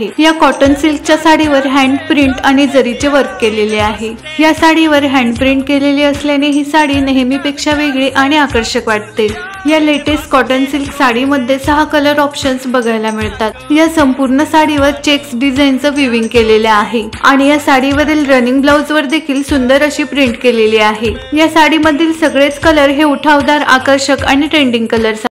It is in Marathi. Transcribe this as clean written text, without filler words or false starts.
आहे। या कॉटन सिल्कच्या साडीवर हँड प्रिंट आणि जरीचे वर्क केलेले आहे। या साडीवर हँड प्रिंट केलेली असल्याने ही साडी नेहमीपेक्षा वेगळी आणि आकर्षक वाटते। या लेटेस्ट कॉटन सिल्क साडीमध्ये 6 कलर ऑप्शन्स बघायला मिळतात। या संपूर्ण साडीवर चेक्स डिझाईनचं विविंग केलेले आहे आणि या साडीवरील रनिंग ब्लाउज वर देखील सुंदर अशी प्रिंट केलेली आहे। या साडीमधील सगळेच कलर हे उठावदार, आकर्षक आणि ट्रेंडिंग कलर्स